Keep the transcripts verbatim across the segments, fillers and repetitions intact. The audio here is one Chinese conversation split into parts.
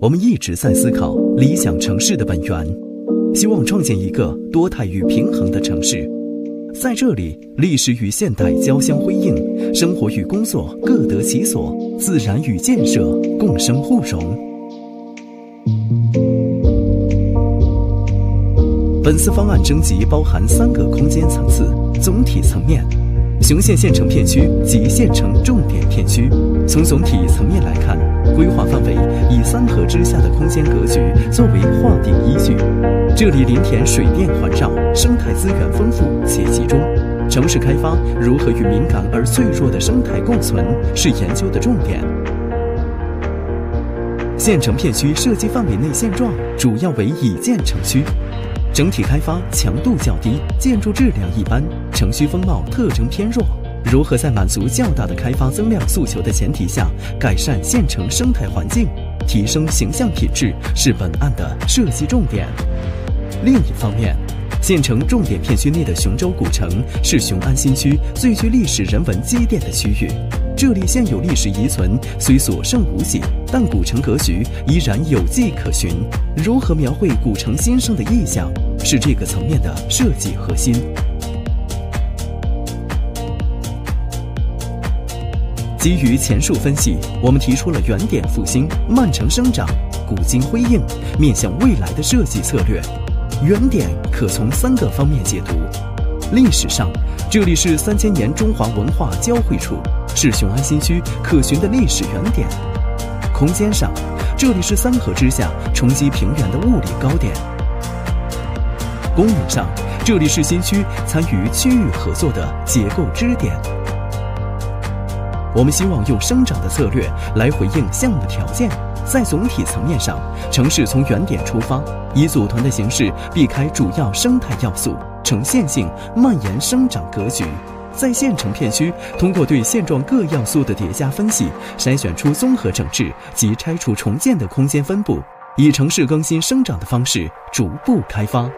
我们一直在思考理想城市的本源，希望创建一个多态与平衡的城市。在这里，历史与现代交相辉映，生活与工作各得其所，自然与建设共生互融。本次方案征集包含三个空间层次：总体层面、雄县县城片区及县城重点片区。从总体层面来看，规划范围以三河之下的空间格局作为划定依据。这里林田水电环绕，生态资源丰富且集中。城市开发如何与敏感而脆弱的生态共存，是研究的重点。县城片区设计范围内现状主要为已建城区，整体开发强度较低，建筑质量一般，城区风貌特征偏弱。如何在满足较大的开发增量诉求的前提下，改善县城生态环境，提升形象品质，是本案的设计重点。另一方面，县城重点片区内的雄州古城是雄安新区最具历史人文积淀的区域。这里现有历史遗存虽所剩无几，但古城格局依然有迹可循。如何描绘古城新生的意象，是这个层面的设计核心。基于前述分析，我们提出了原点复兴、慢城生长、古今辉映、面向未来的设计策略。原点可从三个方面解读：历史上，这里是三千年中华文化交汇处，是雄安新区可循的历史原点；空间上，这里是三河之下冲击平原的物理高点；功能上，这里是新区参与区域合作的结构支点。我们希望用生长的策略来回应项目条件。在总体层面上，城市从原点出发，以组团的形式避开主要生态要素，呈线性蔓延生长格局。在县城片区，通过对现状各要素的叠加分析，筛选出综合整治及拆除重建的空间分布，以城市更新生长的方式逐步开发。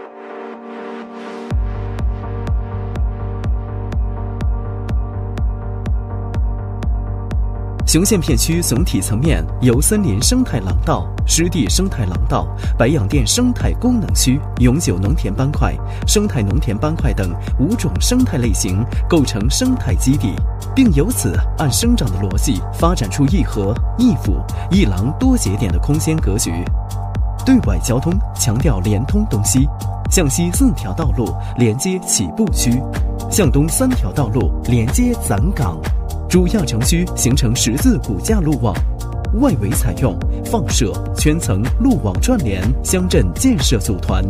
雄县片区总体层面由森林生态廊道、湿地生态廊道、白洋淀生态功能区、永久农田斑块、生态农田斑块等五种生态类型构成生态基地，并由此按生长的逻辑发展出一河、一府、一廊多节点的空间格局。对外交通强调连通东西，向西四条道路连接起步区，向东三条道路连接攒港。主要城区形成十字骨架路网，外围采用放射、圈层、路网串联乡镇建设组团。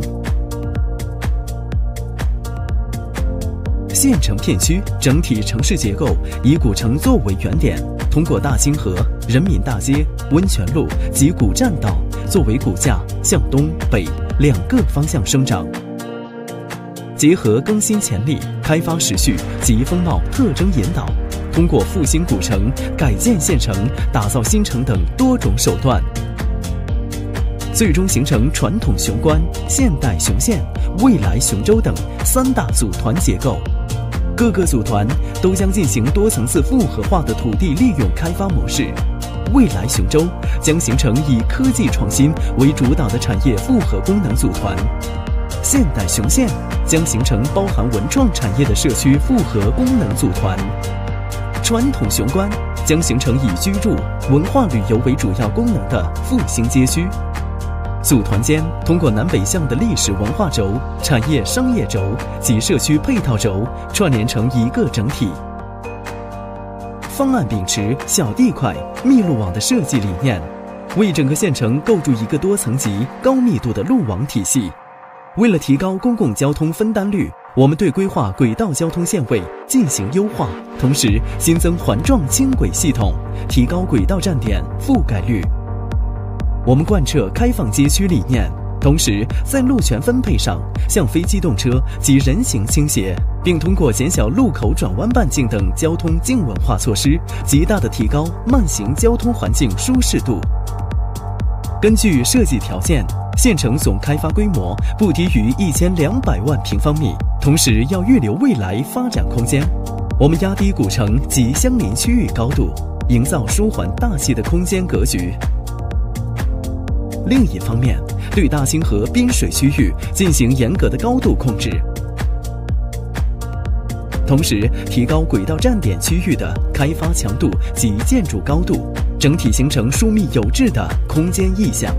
县城片区整体城市结构以古城作为原点，通过大清河、人民大街、温泉路及古栈道作为骨架，向东北两个方向生长。结合更新潜力、开发时序及风貌特征引导，通过复兴古城、改建县城、打造新城等多种手段，最终形成传统雄关、现代雄县、未来雄州等三大组团结构。各个组团都将进行多层次复合化的土地利用开发模式。未来雄州将形成以科技创新为主导的产业复合功能组团。现代雄县将形成包含文创产业的社区复合功能组团。传统雄关将形成以居住、文化旅游为主要功能的复兴街区。组团间通过南北向的历史文化轴、产业商业轴及社区配套轴串联成一个整体。方案秉持小地块、密路网的设计理念，为整个县城构筑一个多层级、高密度的路网体系。为了提高公共交通分担率，我们对规划轨道交通线位进行优化，同时新增环状轻轨系统，提高轨道站点覆盖率。我们贯彻开放街区理念，同时在路权分配上向非机动车及人行倾斜，并通过减小路口转弯半径等交通静稳化措施，极大地提高慢行交通环境舒适度。根据设计条件，县城总开发规模不低于一千两百万平方米，同时要预留未来发展空间。我们压低古城及相邻区域高度，营造舒缓大气的空间格局。 另一方面，对大兴河滨水区域进行严格的高度控制，同时提高轨道站点区域的开发强度及建筑高度，整体形成疏密有致的空间意象。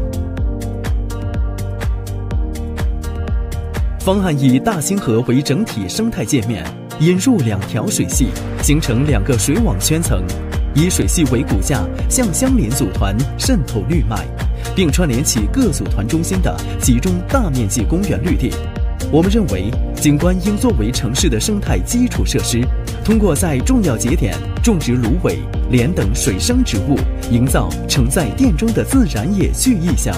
方案以大兴河为整体生态界面，引入两条水系，形成两个水网圈层，以水系为骨架向相邻组团渗透绿脉，并串联起各组团中心的集中大面积公园绿地。我们认为，景观应作为城市的生态基础设施，通过在重要节点种植芦苇、莲等水生植物，营造承载殿中的自然野趣意象。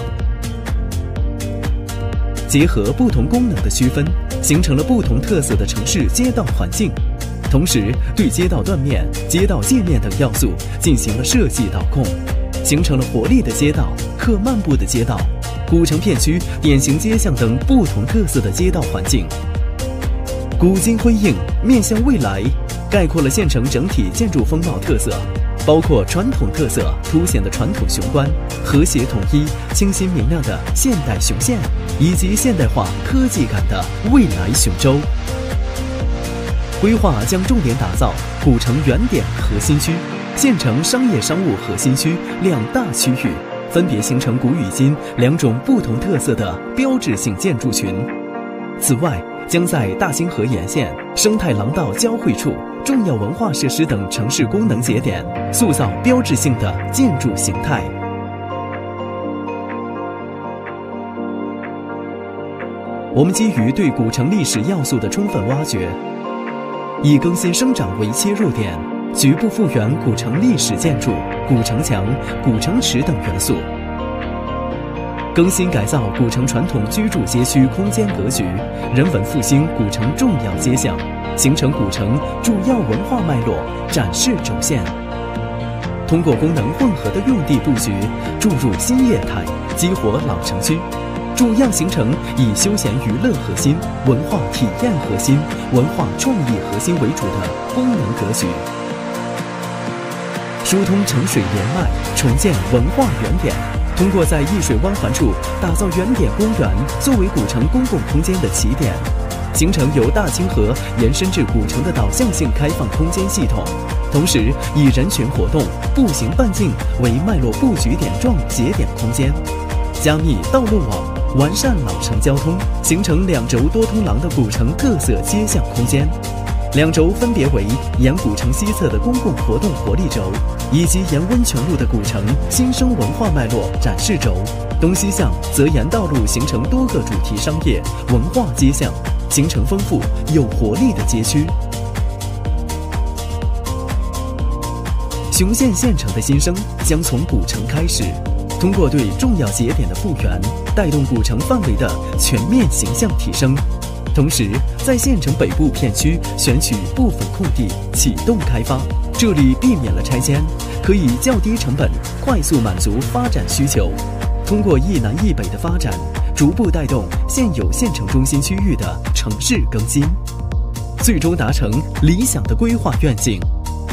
结合不同功能的区分，形成了不同特色的城市街道环境。同时，对街道断面、街道界面等要素进行了设计导控，形成了活力的街道、可漫步的街道、古城片区典型街巷等不同特色的街道环境。古今辉映，面向未来，概括了县城整体建筑风貌特色，包括传统特色凸显的传统雄关、和谐统一、清新明亮的现代雄县，以及现代化科技感的未来雄州。规划将重点打造古城原点核心区、县城商业商务核心区两大区域，分别形成古与今两种不同特色的标志性建筑群。此外，将在大兴河沿线、生态廊道交汇处、重要文化设施等城市功能节点，塑造标志性的建筑形态。我们基于对古城历史要素的充分挖掘，以更新生长为切入点，局部复原古城历史建筑、古城墙、古城池等元素，更新改造古城传统居住街区空间格局，人文复兴古城重要街巷，形成古城主要文化脉络展示轴线。通过功能混合的用地布局，注入新业态，激活老城区，主要形成以休闲娱乐核心、文化体验核心、文化创意核心为主的功能格局，疏通城水连脉，重建文化原点。通过在易水湾环处打造原点公园作为古城公共空间的起点，形成由大兴河延伸至古城的导向性开放空间系统。同时，以人群活动、步行半径为脉络布局点状节点空间，加密道路网，完善老城交通，形成两轴多通廊的古城特色街巷空间。两轴分别为沿古城西侧的公共活动活力轴，以及沿温泉路的古城新生文化脉络展示轴。东西向则沿道路形成多个主题商业文化街巷，形成丰富有活力的街区。雄县县城的新生将从古城开始，通过对重要节点的复原，带动古城范围的全面形象提升。同时，在县城北部片区选取部分空地启动开发，这里避免了拆迁，可以较低成本快速满足发展需求。通过一南一北的发展，逐步带动现有县城中心区域的城市更新，最终达成理想的规划愿景。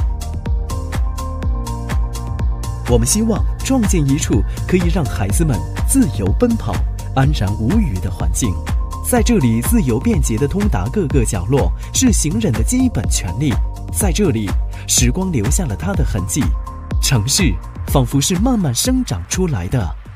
我们希望创建一处可以让孩子们自由奔跑、安然无虞的环境。在这里，自由便捷地通达各个角落是行人的基本权利。在这里，时光留下了它的痕迹，城市仿佛是慢慢生长出来的。